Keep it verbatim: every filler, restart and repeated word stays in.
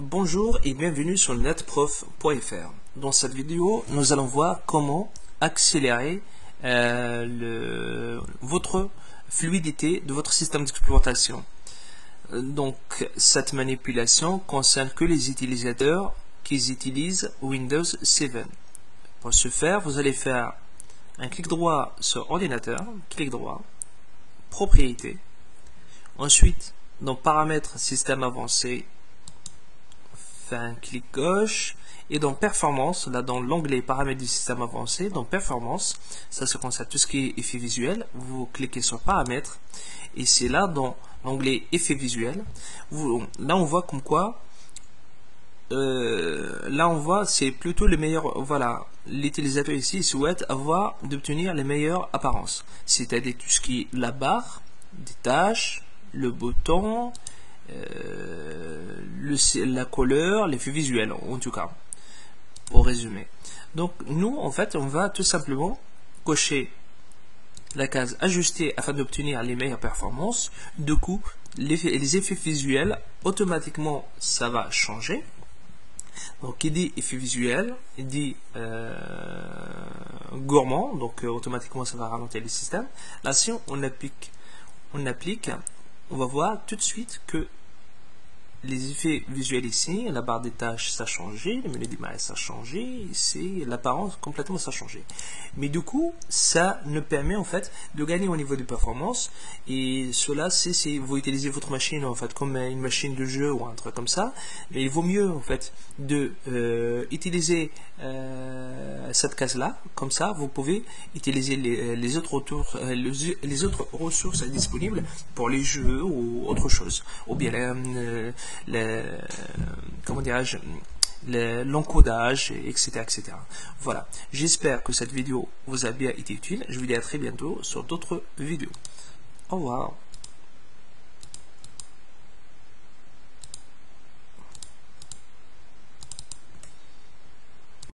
Bonjour et bienvenue sur netprof point F R. Dans cette vidéo, nous allons voir comment accélérer euh, le, votre fluidité de votre système d'exploitation. Donc, cette manipulation concerne que les utilisateurs qui utilisent Windows sept. Pour ce faire, vous allez faire un clic droit sur ordinateur, clic droit, propriétés. Ensuite, dans paramètres système avancé, un clic gauche et dans performance, là dans l'onglet paramètres du système avancé, dans performance, ça se concerne tout ce qui est effet visuel. Vous cliquez sur paramètres et c'est là dans l'onglet effet visuel. Vous, là on voit comme quoi euh, là on voit c'est plutôt le meilleur. Voilà, l'utilisateur ici souhaite avoir d'obtenir les meilleures apparences, c'est-à-dire tout ce qui est la barre des tâches, le bouton, Euh, le, la couleur, l'effet visuel en tout cas, pour résumer. Donc nous en fait on va tout simplement cocher la case ajuster afin d'obtenir les meilleures performances. Du coup les, les effets visuels automatiquement ça va changer. Donc qui dit effet visuel il dit euh, gourmand, donc euh, automatiquement ça va ralentir le système. Là si on, on applique on applique on va voir tout de suite que les effets visuels ici, la barre des tâches ça a changé, le menu d'image ça a changé, ici l'apparence complètement ça a changé. Mais du coup, ça nous permet en fait de gagner au niveau de performance. Et cela c'est si vous utilisez votre machine en fait comme une machine de jeu ou un truc comme ça. Mais il vaut mieux en fait de euh, utiliser euh, cette case là, comme ça vous pouvez utiliser les, les autres retours, les, les autres ressources disponibles pour les jeux ou autre chose, ou bien euh, le, comment dirais-je, l'encodage, et cetera, et cetera. Voilà, j'espère que cette vidéo vous a bien été utile. Je vous dis à très bientôt sur d'autres vidéos. Au revoir.